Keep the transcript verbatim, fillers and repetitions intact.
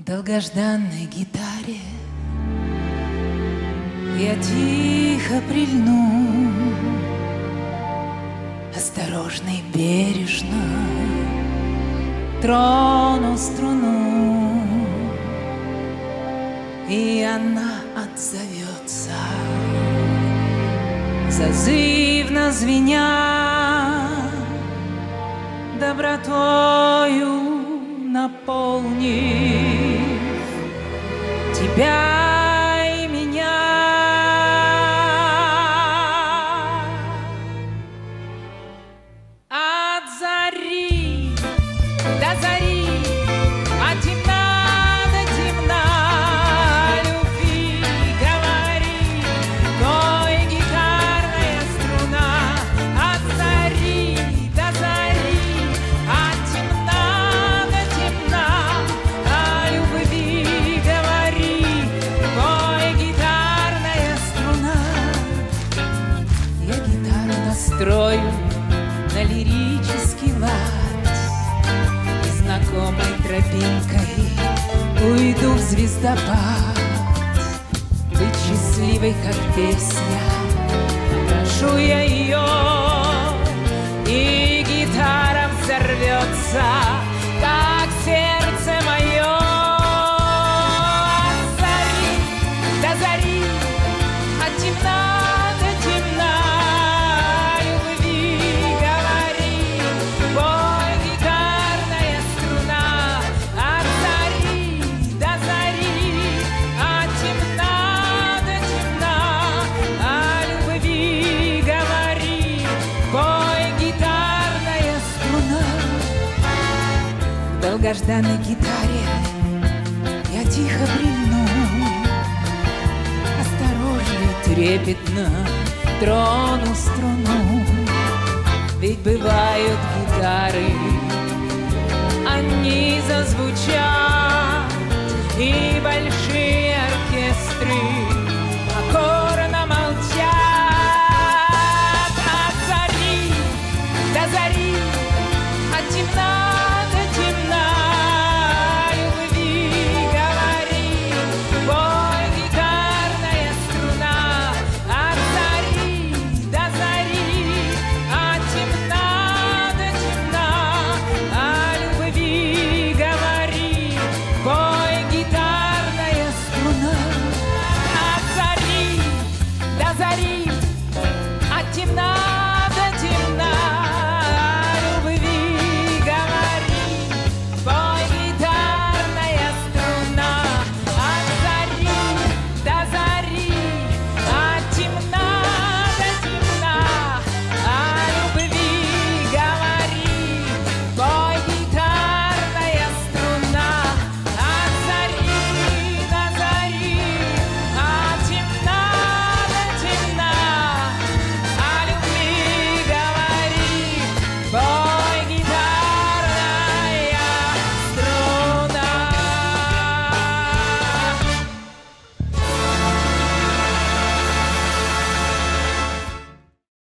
долгожданной гитаре я тихо прильну, осторожно и бережно трону струну, и она отзовется, зазывно звеня, добротою наполнив тебя и меня. От зари до зари, от темна до темна, любви говори, той гитарная струна. От зари до зари, от темна до темна, о любви говори, той гитарная струна. Я гитару настрою на лирический лад, и знакомой тропинкой уйду в звездопад. Быть счастливой, как песня, прошу я ее, и гитара взорвется, как сердце мое. От зари до зари, от темна до темна, любви говори, пой гитарная струна. От зари до зари, от темна до темна, о любви говори, пой гитарная струна. В долгожданной гитаре я тихо прильну, осторожно и трепетно трону струну. Ведь бывают гитары, они зазвучат, и большие